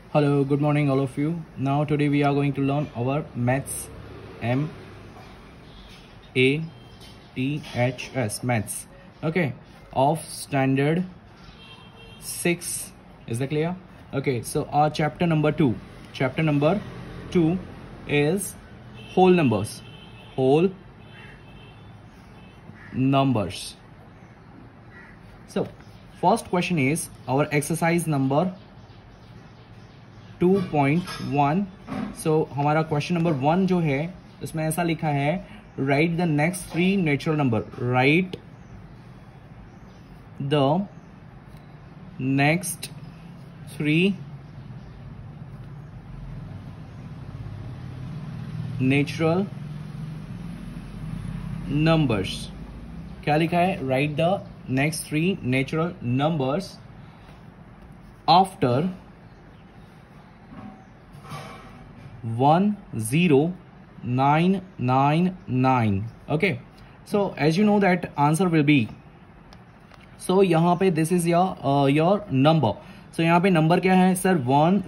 Hello, good morning all of you. Now today we are going to learn our maths, M-A-T-H-S, maths, okay, of standard 6. Is that clear? Okay, so our chapter number 2 is whole numbers. So first question is our exercise number 2.1. सो हमारा question number 1 जो है इसमें ऐसा लिखा है, write the next 3 natural number. Write the next 3 natural numbers. क्या लिखा है? Write the next 3 natural numbers after 10999. okay, so as you know that answer will be, so यहाँ पे this is your number. so यहाँ पे number क्या है sir?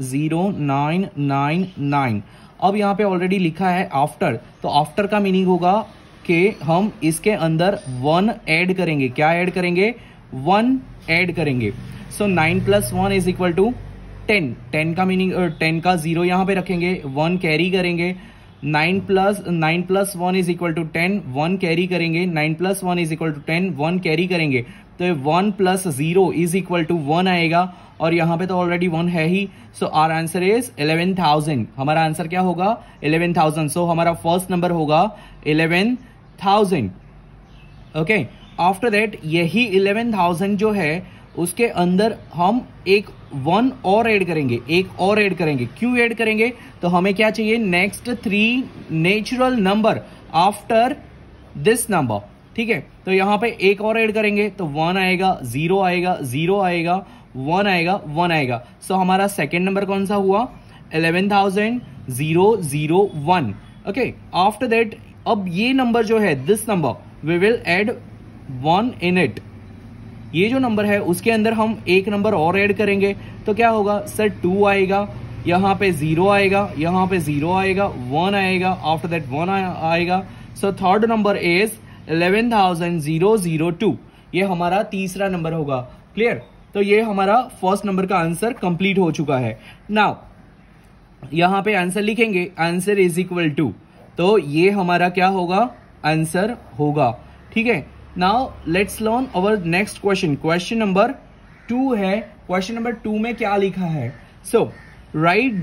10999. अब यहाँ पे ऑलरेडी लिखा है आफ्टर, तो आफ्टर का मीनिंग होगा कि हम इसके अंदर 1 ऐड करेंगे. क्या ऐड करेंगे? 1 ऐड करेंगे. सो 9 + 1 इज इक्वल टू 10. 10 का मीनिंग 10 का 0 यहां पे रखेंगे, 1 कैरी करेंगे. 9 + 1 इज इक्वल टू 10, 1 कैरी करेंगे. 9 + 1 इज इक्वल टू 10, 1 कैरी करेंगे. तो 1 + 0 इज इक्वल टू 1 आएगा, और यहां पे तो ऑलरेडी 1 है ही. So our answer is 11,000. हमारा आंसर क्या होगा? 11,000. सो हमारा फर्स्ट नंबर होगा 11,000. ओके, आफ्टर दैट यही 11,000 जो है उसके अंदर हम एक 1 और ऐड करेंगे. क्यों ऐड करेंगे? तो हमें क्या चाहिए? Next 3 natural number after this number. ठीक है, तो यहां पे एक और ऐड करेंगे तो 1 आएगा, 0 आएगा, 0 आएगा, 1 आएगा, 1 आएगा. सो हमारा सेकेंड नंबर कौन सा हुआ? 11,001. ओके, आफ्टर दैट अब ये नंबर जो है this number we will add 1 in it. ये जो नंबर है उसके अंदर हम एक नंबर और ऐड करेंगे. तो क्या होगा सर? 2 आएगा, यहां पे 0 आएगा, यहां पे 0 आएगा, 1 आएगा, आफ्टर दैट 1 आएगा. So third number is 11,002. ये हमारा तीसरा नंबर होगा. क्लियर? तो ये हमारा फर्स्ट नंबर का आंसर कंप्लीट हो चुका है. नाउ यहां पे आंसर लिखेंगे, आंसर इज इक्वल टू, तो ये हमारा क्या होगा? आंसर होगा. ठीक है, now let's learn our next question. Question number 2 है. क्वेश्चन नंबर 2 में क्या लिखा है? So write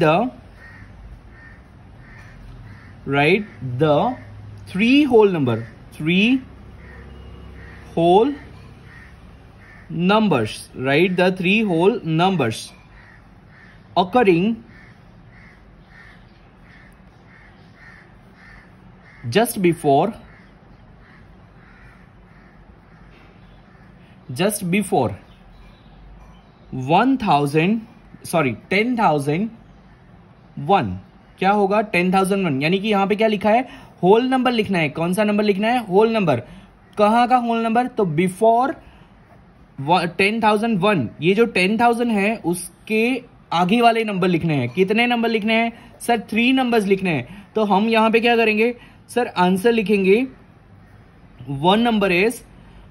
the 3 whole number, 3 whole numbers. Write the 3 whole numbers occurring just before 10,001. क्या होगा? 10,001. यानी कि यहां पे क्या लिखा है? होल नंबर लिखना है. कौन सा नंबर लिखना है? Whole number. कहां का होल नंबर? तो बिफोर 10,001. ये जो 10,000 है उसके आगे वाले नंबर लिखने हैं. कितने नंबर लिखने हैं सर? 3 नंबर्स लिखने हैं. तो हम यहां पे क्या करेंगे सर? आंसर लिखेंगे. 1 नंबर इज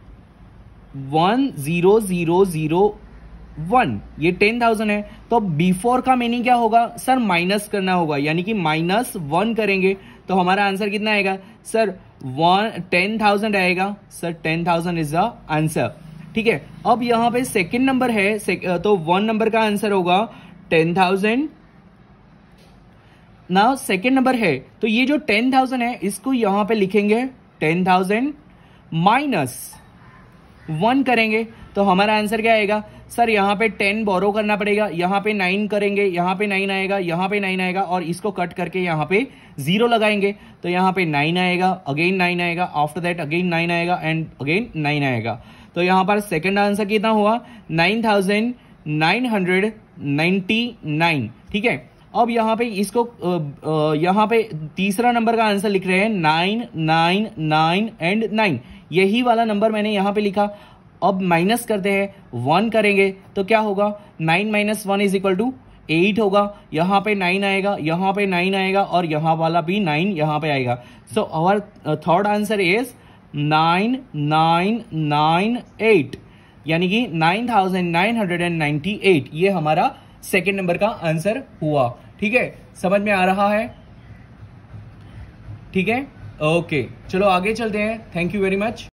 10001. ये 10,000 है, तो बिफोर का मीनिंग क्या होगा सर? माइनस करना होगा, यानी कि -1 करेंगे. तो हमारा आंसर कितना आएगा सर? 10,000 आएगा. Sir 10,000 is the answer. ठीक है, अब यहां पे सेकंड नंबर है, तो 1 नंबर का आंसर होगा 10,000. नाउ सेकंड नंबर है, तो ये जो 10,000 है इसको यहां पे लिखेंगे 10,000 -1 करेंगे. तो हमारा आंसर क्या आएगा सर? यहां पे 10 बोरो करना पड़ेगा, यहां पे 9 करेंगे, यहां पे 9 आएगा, यहां पे 9 आएगा, और इसको कट करके यहां पे 0 लगाएंगे. तो यहां पे 9 आएगा, अगेन 9 आएगा, आफ्टर दैट अगेन 9 आएगा, एंड अगेन 9 आएगा. तो यहां पर सेकंड आंसर कितना हुआ? 9,999. ठीक है, अब यहां पे इसको यहां पे तीसरा नंबर का आंसर लिख रहे हैं 999 एंड 9. यही वाला नंबर मैंने यहां पे लिखा. अब माइनस करते हैं, 1 करेंगे तो क्या होगा, 9 - 1 = 8 होगा, यहाँ पे 9 आएगा, यहाँ पे 9 आएगा और यहाँ वाला भी 9 यहाँ पे आएगा। So our third answer is 9998, यानी कि 9998 ये हमारा सेकेंड नंबर का आंसर हुआ। ठीक है, समझ में आ रहा है? ठीक है, ओके, चलो आगे चलते हैं। Thank you very much.